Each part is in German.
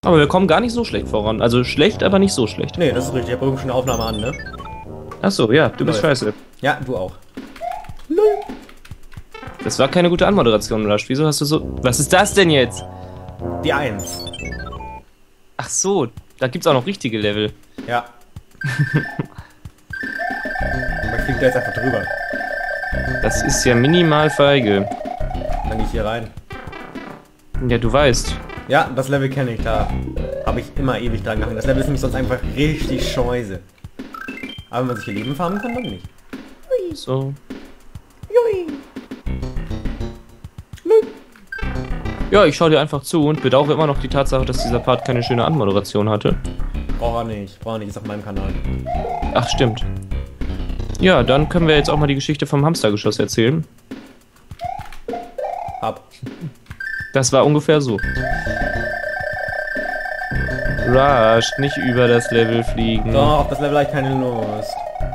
Aber wir kommen gar nicht so schlecht voran. Also schlecht, aber nicht so schlecht. Nee, das ist richtig. Ich habe schon eine Aufnahme an, ne? Achso, ja, du bist scheiße. Ja, du auch. Das war keine gute Anmoderation, Lasch. Wieso hast du so... Was ist das denn jetzt? Die 1. Ach so, da gibt's auch noch richtige Level. Ja. Man fliegt da jetzt einfach drüber. Das ist ja minimal feige. Dann gehe ich hier rein. Ja, du weißt. Ja, das Level kenne ich, da habe ich immer ewig dran gehangen. Das Level ist nämlich sonst einfach richtig scheiße. Aber wenn man sich hier Leben farmen kann, dann nicht. So. Jui. Ja, ich schaue dir einfach zu und bedauere immer noch die Tatsache, dass dieser Part keine schöne Anmoderation hatte. Braucht er nicht, ist auf meinem Kanal. Ach, stimmt. Ja, dann können wir jetzt auch mal die Geschichte vom Hamstergeschoss erzählen. Hab. Das war ungefähr so. Rush, nicht über das Level fliegen. Doch, auf das Level habe ich keine Lust.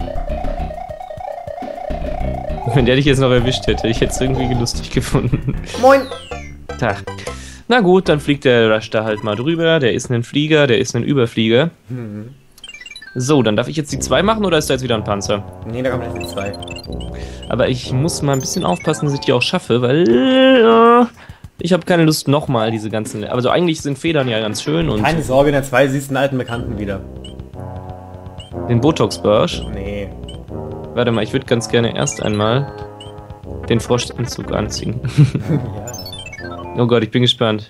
Wenn der dich jetzt noch erwischt hätte, ich hätte es irgendwie lustig gefunden. Moin! Tag. Na gut, dann fliegt der Rush da halt mal drüber. Der ist ein Flieger, der ist ein Überflieger. So, dann darf ich jetzt die 2 machen oder ist da jetzt wieder ein Panzer? Nee, da kommt jetzt die 2. Aber ich muss mal ein bisschen aufpassen, dass ich die auch schaffe, weil ich habe keine Lust nochmal diese ganzen... Also eigentlich sind Federn ja ganz schön und... Keine Sorge, in der 2 siehst du einen alten Bekannten wieder. Den Botox-Barsch. Nee. Warte mal, ich würde ganz gerne erst einmal den Froschanzug anziehen. Ja. Oh Gott, ich bin gespannt.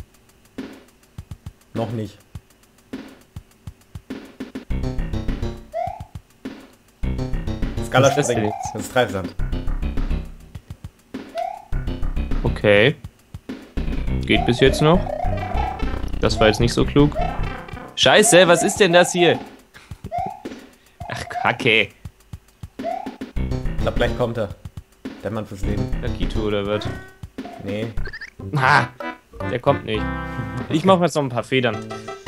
Noch nicht. Skala Was ist das denn springen. jetzt? Das ist Treibsand. Okay. Geht bis jetzt noch. Das war jetzt nicht so klug. Scheiße, was ist denn das hier? Ach, Kacke. Ich glaube, gleich kommt er. Der Mann fürs Leben. Lakito oder was? Nee. Ah, der kommt nicht. Ich mache jetzt noch ein paar Federn.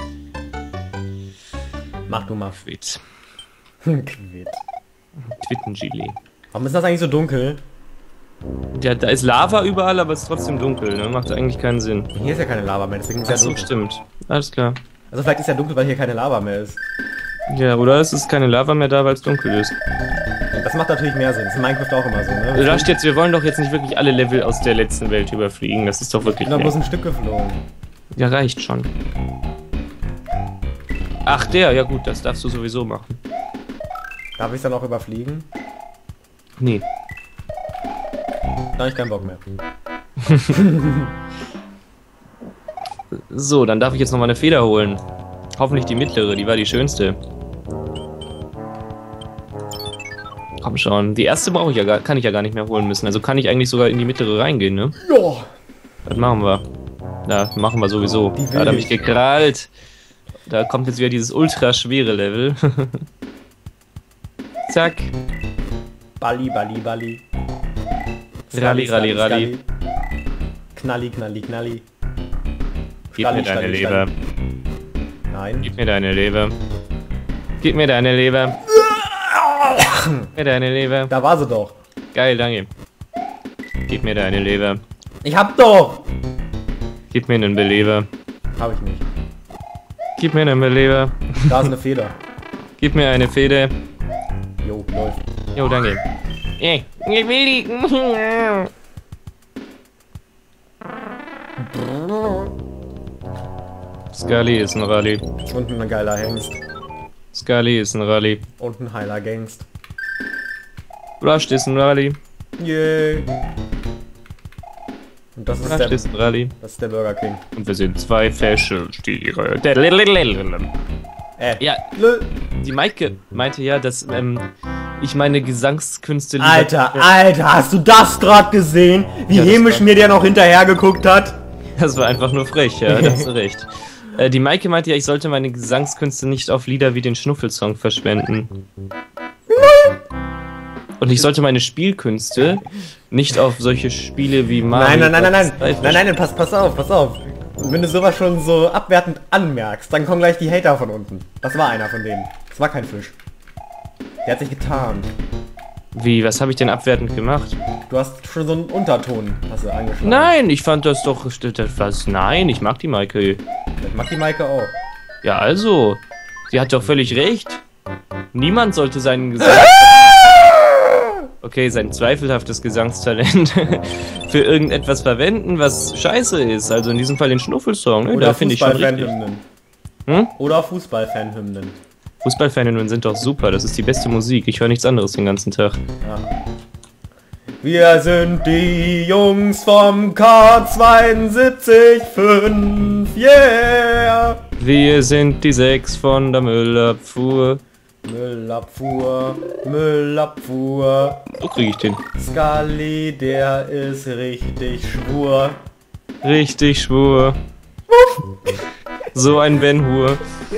Mach du mal. Quit. Quit. Twittengilet. Warum ist das eigentlich so dunkel? Ja, da ist Lava überall, aber es ist trotzdem dunkel, ne? Macht eigentlich keinen Sinn. Hier ist ja keine Lava mehr, deswegen ist es ja Achso, dunkel. stimmt. Alles klar. Also vielleicht ist ja dunkel, weil hier keine Lava mehr ist. Ja, oder es ist keine Lava mehr da, weil es dunkel ist. Das macht natürlich mehr Sinn. Das ist in Minecraft auch immer so, ne? Rascht jetzt, wir wollen doch jetzt nicht wirklich alle Level aus der letzten Welt überfliegen. Das ist doch Ich wirklich... bin doch bloß ein Stück geflogen. Ja, reicht schon. Ach, der, ja gut, das darfst du sowieso machen. Darf ich es dann auch überfliegen? Nee. Da habe ich keinen Bock mehr. So, dann darf ich jetzt noch mal eine Feder holen. Hoffentlich die mittlere, die war die schönste. Komm schon, die erste brauche ich ja gar, kann ich ja gar nicht mehr holen müssen. Also kann ich eigentlich sogar in die mittlere reingehen, ne? Ja. Das machen wir. Ja, machen wir sowieso. Die will Da hat er mich ich. gekrallt. Da kommt jetzt wieder dieses ultra schwere Level. Zack. Balli, Balli, Balli. Ralli, Ralli, Ralli. Knalli, knalli, knalli. Gib mir deine Leber. Nein. Gib mir deine Leber. Gib mir deine Leber. Gib mir deine Leber. Da war sie doch. Geil, danke. Gib mir deine Leber. Ich hab doch. Gib mir einen Beleber. Hab ich nicht. Gib mir einen Beleber. Da ist eine Feder. Gib mir eine Feder. Jo, läuft. Jo, danke. Ich will die. Scully ist ein Rallye. Und ein geiler Hengst. Scully ist ein Rallye. Und ein heiler Gangst. Rushed ist ein Rallye. Yay. Und das ist Rushed ist ein Rallye. der Burger King. Und wir sind 2 Fäschelstiere. Ja, Lö. die Maike meinte ja, dass ich meine Gesangskünste lieber... Alter, hast du das gerade gesehen? Wie Ja, das hämisch war- mir der noch hinterher geguckt hat? Das war einfach nur frech, ja, da hast du recht. Die Maike meinte ja, ich sollte meine Gesangskünste nicht auf Lieder wie den Schnuffelsong verschwenden. Und ich sollte meine Spielkünste nicht auf solche Spiele wie Mario... Nein, pass auf. Wenn du sowas schon so abwertend anmerkst, dann kommen gleich die Hater von unten. Das war einer von denen. Das war kein Fisch. Der hat sich getarnt. Wie, was habe ich denn abwertend gemacht? Du hast schon so einen Unterton, hast du angeschlagen. Nein, ich fand das doch... Nein, ich mag die Maike. Ich mag die Maike auch. Ja, also, sie hat doch völlig recht. Niemand sollte seinen Gesang... Okay, sein zweifelhaftes Gesangstalent für irgendetwas verwenden, was scheiße ist. Also in diesem Fall den Schnuffelsong, ne? Oder Da finde ich schon richtig. Hm? Oder Fußballfanhymnen. Fußballfanhymnen sind doch super, das ist die beste Musik. Ich höre nichts anderes den ganzen Tag. Ja. Wir sind die Jungs vom K72.5, yeah! Wir sind die 6 von der Müllabfuhr. Müllabfuhr, Müllabfuhr. So kriege ich den. Scully, der ist richtig schwur. Richtig schwur. So ein Ben Hur.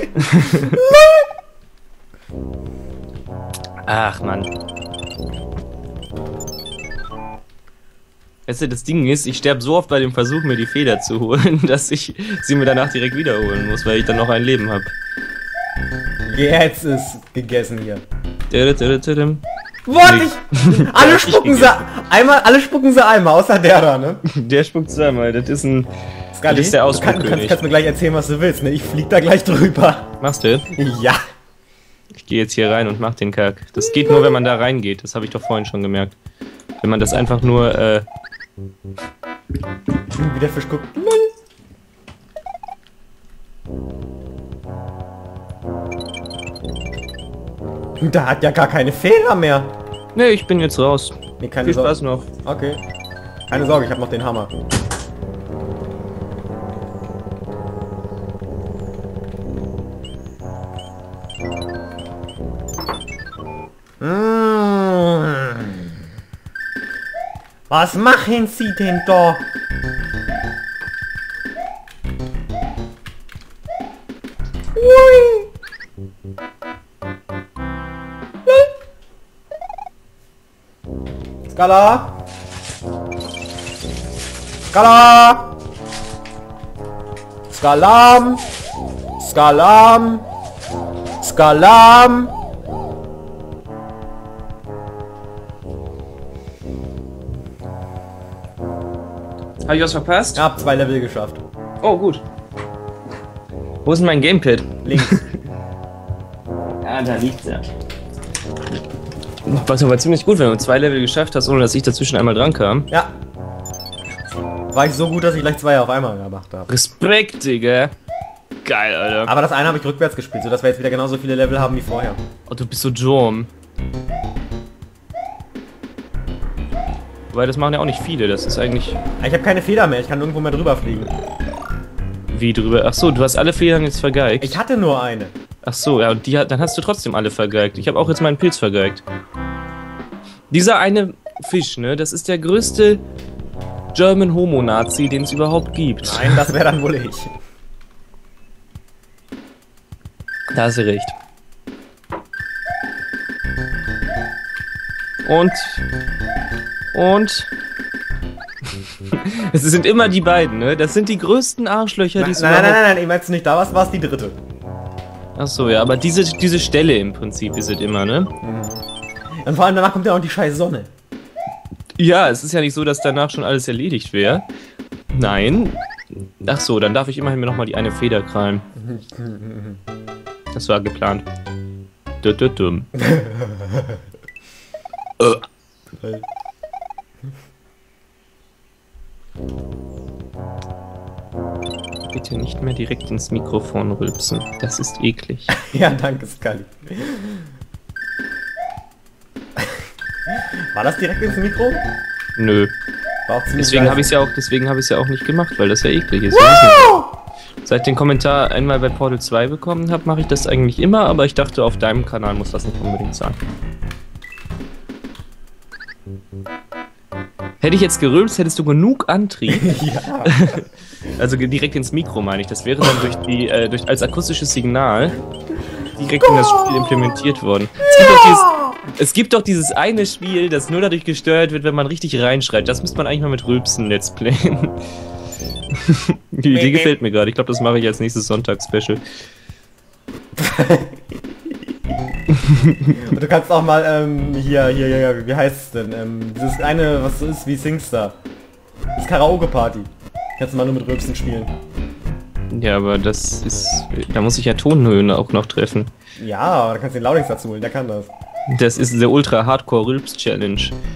Ach Mann. Weißt du, das Ding ist, ich sterbe so oft bei dem Versuch, mir die Feder zu holen, dass ich sie mir danach direkt wiederholen muss, weil ich dann noch ein Leben habe. Jetzt ist gegessen hier. Warte, Alle spucken sie einmal, außer der da, ne? Der spuckt zweimal, das ist ein... Scully, das ist der du Ausdruckkönig. kannst mir gleich erzählen, was du willst, ne? Ich flieg da gleich drüber. Machst du? Ja. Ich gehe jetzt hier rein und mach den Kack. Das geht nur, wenn man da reingeht, das habe ich doch vorhin schon gemerkt. Wenn man das einfach nur, Wie der Fisch guckt. Da hat ja gar keine Fehler mehr. Ne, ich bin jetzt raus. Nee, keine Viel Sorge. Spaß noch. Okay. Keine Sorge, ich habe noch den Hammer. Was machen Sie denn da? Ui. Skala! Skala! Skalam! Skalam! Skalam! Habe ich was verpasst? Ich hab 2 Level geschafft. Oh, gut. Wo ist denn mein Gamepad? Links. Ja, da liegt er. Was aber ziemlich gut, wenn du 2 Level geschafft hast, ohne dass ich dazwischen einmal dran kam. Ja. War ich so gut, dass ich gleich 2 auf einmal gemacht habe. Respekt, Digga. Geil, Alter. Aber das eine habe ich rückwärts gespielt, sodass wir jetzt wieder genauso viele Level haben wie vorher. Oh, du bist so dumm. Wobei, das machen ja auch nicht viele, das ist eigentlich... Ich habe keine Feder mehr, ich kann nirgendwo mehr drüber fliegen. Wie drüber? Ach so, du hast alle Federn jetzt vergeigt. Ich hatte nur eine. Ach so, ja, und dann hast du trotzdem alle vergeigt. Ich habe auch jetzt meinen Pilz vergeigt. Dieser eine Fisch, ne, das ist der größte German Homo-Nazi, den es überhaupt gibt. Nein, das wäre dann wohl ich. Da hast du recht. Und... Es sind immer die beiden, ne? Das sind die größten Arschlöcher, die es überhaupt... Nein, ich meinst nicht da was, war es die dritte. Ach so, ja, aber diese Stelle im Prinzip ist es immer, ne? Und vor allem danach kommt ja auch die scheiß Sonne. Ja, es ist ja nicht so, dass danach schon alles erledigt wäre. Nein. Ach so, dann darf ich immerhin mir nochmal die eine Feder krallen. Das war geplant. Dumm. Bitte nicht mehr direkt ins Mikrofon rülpsen. Das ist eklig. Ja, danke, Scully. War das direkt ins Mikro? Nö. War auch ziemlich Deswegen leise. habe ich es ja auch nicht gemacht, weil das ja eklig ist. Seit ich den Kommentar einmal bei Portal 2 bekommen habe, mache ich das eigentlich immer, aber ich dachte, auf deinem Kanal muss das nicht unbedingt sein. Hätte ich jetzt gerülpst, hättest du genug Antrieb. Ja. Also direkt ins Mikro, meine ich. Das wäre dann als akustisches Signal direkt in das Spiel implementiert worden. Es gibt doch dieses eine Spiel, das nur dadurch gesteuert wird, wenn man richtig reinschreit. Das müsste man eigentlich mal mit Rülpsen let's playen. Die Idee gefällt mir gerade. Ich glaube, das mache ich als nächstes Sonntags-Special. Und du kannst auch mal, hier, wie heißt es denn? Dieses eine, was so ist wie Singstar. Das Karaoke-Party. Kannst du mal nur mit Rülpsen spielen. Ja, aber das ist... Da muss ich ja Tonhöhen auch noch treffen. Ja, da kannst du den Laudings dazu holen, der kann das. Das ist der Ultra Hardcore Rülps Challenge.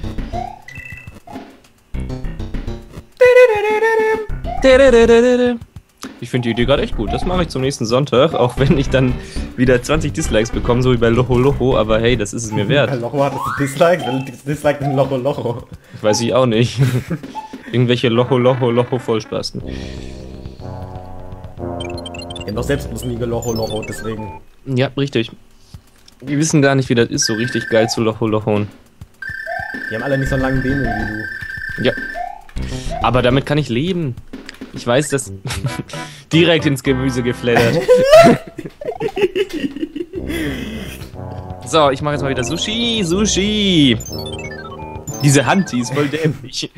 Ich finde die Idee gerade echt gut. Das mache ich zum nächsten Sonntag, auch wenn ich dann wieder 20 Dislikes bekomme, so wie bei Locho Locho, aber hey, das ist es mir wert. Bei Locho hat es Dislikes, wenn du Dislike den Locho Locho. Weiß ich auch nicht. Irgendwelche Locho Locho Locho Vollspasten. Die haben doch selbst bloß nie Locho Locho, deswegen. Ja, richtig. Die wissen gar nicht, wie das ist, so richtig geil zu Locho Lochoen. Die haben alle nicht so einen langen Dämon wie du. Ja. Aber damit kann ich leben. Ich weiß, dass... direkt ins Gemüse geflattert. So, ich mache jetzt mal wieder Sushi. Sushi! Diese Hand, die ist voll dämlich.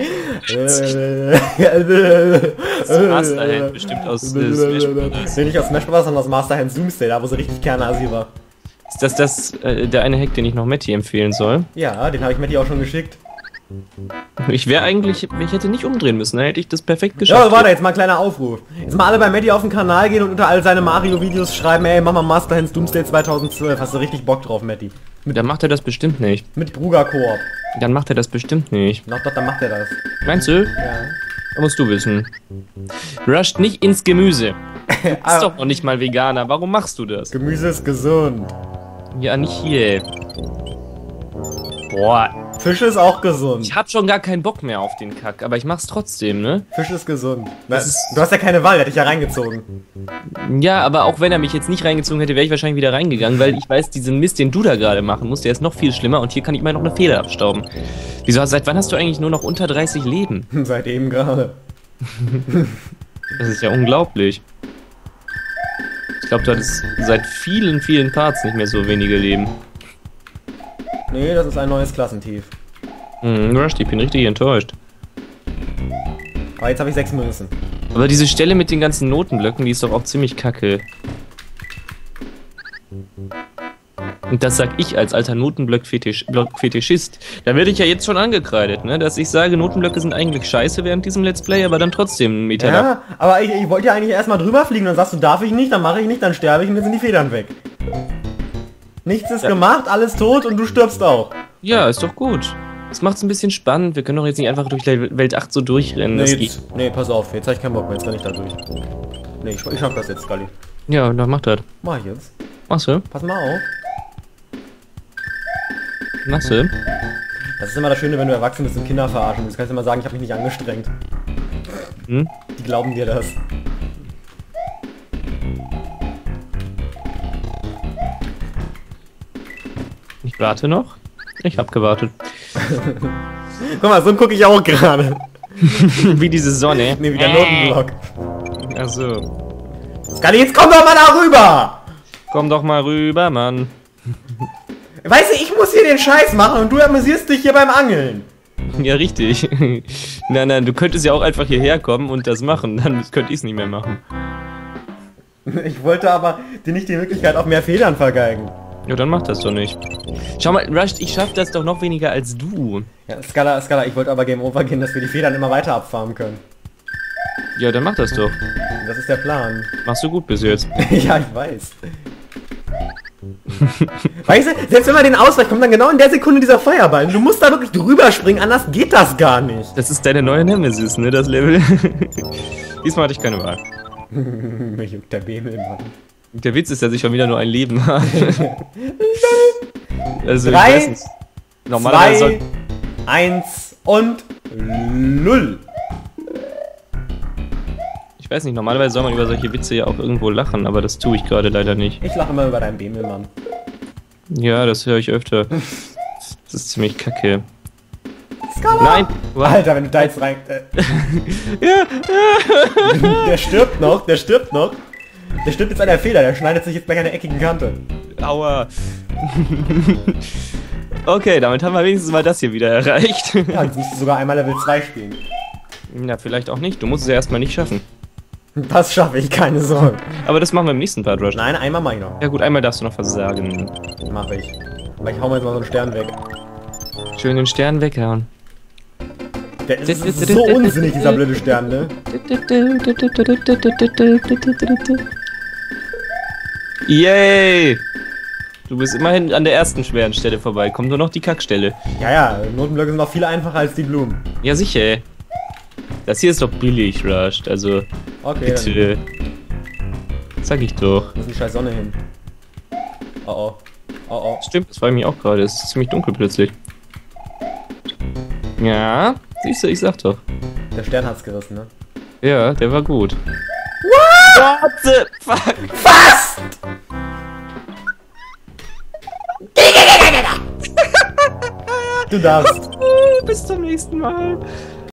Das Masterhand bestimmt aus Smash Bros. Nee, nicht aus Smash Bros, sondern aus Masterhand Doomsday, da wo sie richtig Kernasi war. Ist das der eine Hack, den ich noch Matti empfehlen soll? Ja, den habe ich Matti auch schon geschickt. Ich hätte nicht umdrehen müssen, dann hätte ich das perfekt geschafft. Ja, warte, jetzt mal ein kleiner Aufruf. Jetzt mal alle bei Matti auf den Kanal gehen und unter all seine Mario-Videos schreiben, ey, mach mal Masterhands Doomsday 2012. Hast du richtig Bock drauf, Matti? Dann macht er das bestimmt nicht. Mit Bruger-Koop. Dann macht er das bestimmt nicht. Doch, dann macht er das. Meinst du? Ja. Da musst du wissen. Rusht nicht ins Gemüse. Du bist doch noch nicht mal Veganer. Warum machst du das? Gemüse ist gesund. Ja, nicht hier. Boah. Fisch ist auch gesund. Ich hab schon gar keinen Bock mehr auf den Kack, aber ich mach's trotzdem, ne? Fisch ist gesund. Du ist hast ja keine Wahl, der hat dich ja reingezogen. Ja, aber auch wenn er mich jetzt nicht reingezogen hätte, wäre ich wahrscheinlich wieder reingegangen, weil ich weiß, diesen Mist, den du da gerade machen musst, der ist noch viel schlimmer und hier kann ich mal noch eine Feder abstauben. Wieso, seit wann hast du eigentlich nur noch unter 30 Leben? Seit eben gerade. Das ist ja unglaublich. Ich glaube, du hattest seit vielen, vielen Parts nicht mehr so wenige Leben. Nee, das ist ein neues Klassentief. Rush, ich bin richtig enttäuscht. Aber jetzt habe ich 6 Münzen. Aber diese Stelle mit den ganzen Notenblöcken, die ist doch auch ziemlich kacke. Und das sag ich als alter Notenblock-Fetischist. Da werde ich ja jetzt schon angekreidet, ne? Dass ich sage, Notenblöcke sind eigentlich scheiße während diesem Let's Play, aber dann trotzdem einen Meter lang. Ja, aber ich wollte ja eigentlich erstmal drüber fliegen, dann sagst du, darf ich nicht, dann mache ich nicht, dann sterbe ich und dann sind die Federn weg. Nichts ist gemacht, alles tot und du stirbst auch. Ja, ist doch gut. Das macht's ein bisschen spannend. Wir können doch jetzt nicht einfach durch Welt 8 so durchrennen. Nee, pass auf, jetzt habe ich keinen Bock mehr, jetzt kann ich da durch. Nee, ich schaff das jetzt, Scully. Ja, dann mach das. Mach ich jetzt. Machst du? Pass mal auf. Machst du? Das ist immer das Schöne, wenn du erwachsen bist und Kinder verarschen willst. Du kannst immer sagen, ich habe mich nicht angestrengt. Hm? Die glauben dir das. Ich warte noch. Ich hab gewartet. Guck mal, so gucke ich auch gerade. Wie diese Sonne. Nee, wie der Notenblock. Achso. Scully, jetzt komm doch mal da rüber! Komm doch mal rüber, Mann. Weißt du, ich muss hier den Scheiß machen und du amüsierst dich hier beim Angeln. Ja, richtig. Nein, du könntest ja auch einfach hierher kommen und das machen. Dann könnte ich es nicht mehr machen. Ich wollte aber dir nicht die Möglichkeit auf mehr Federn vergeigen. Ja, dann mach das doch nicht. Schau mal, Rush, ich schaff das doch noch weniger als du. Ja, Scala, ich wollte aber Game Over gehen, dass wir die Federn immer weiter abfarmen können. Ja, dann mach das doch. Das ist der Plan. Machst du gut bis jetzt. Ja, ich weiß. Weißt du, selbst wenn man den ausweicht, kommt dann genau in der Sekunde dieser Feuerball. Du musst da wirklich drüber springen, anders geht das gar nicht. Das ist deine neue Nemesis, ne, das Level. Diesmal hatte ich keine Wahl. Mir juckt der Bebel, Mann. Der Witz ist, dass ich schon wieder nur ein Leben habe. Also, 3, normalerweise 2, 1 und 0. Ich weiß nicht, normalerweise soll man über solche Witze ja auch irgendwo lachen, aber das tue ich gerade leider nicht. Ich lache immer über deinen Bemel, Mann. Ja, das höre ich öfter. Das ist ziemlich kacke. Skala. Nein! Alter, wenn du da jetzt rein... Ja. Der stirbt noch, der stirbt noch. Der stirbt jetzt an der Feder, der schneidet sich jetzt gleich an der eckigen Kante. Aua. Okay, damit haben wir wenigstens mal das hier wieder erreicht. Ja, jetzt musst du sogar einmal Level 2 spielen. Ja, vielleicht auch nicht. Du musst es ja erstmal nicht schaffen. Das schaffe ich, keine Sorge. Aber das machen wir im nächsten Part, Rush. Nein, einmal mach ich noch. Ja gut, einmal darfst du noch versagen. Mach ich. Aber ich hau mir jetzt mal so einen Stern weg. Schön den Stern weghauen. Der ist so unsinnig, dieser blöde Stern, ne? Yay! Du bist immerhin an der ersten schweren Stelle vorbei. Kommt nur noch die Kackstelle. Ja, ja, Notenblöcke sind noch viel einfacher als die Blumen. Ja, sicher. Das hier ist doch billig, Rush. Also, Okay, bitte. Sag ich doch. da ist eine scheiß Sonne hin. Oh oh. Oh oh. Stimmt, das war mich auch gerade. Es ist ziemlich dunkel plötzlich. Ja, siehst du, ich sag doch. Der Stern hat's gerissen, ne? Ja, der war gut. What the fuck? Was? Du darfst. Bis zum nächsten Mal.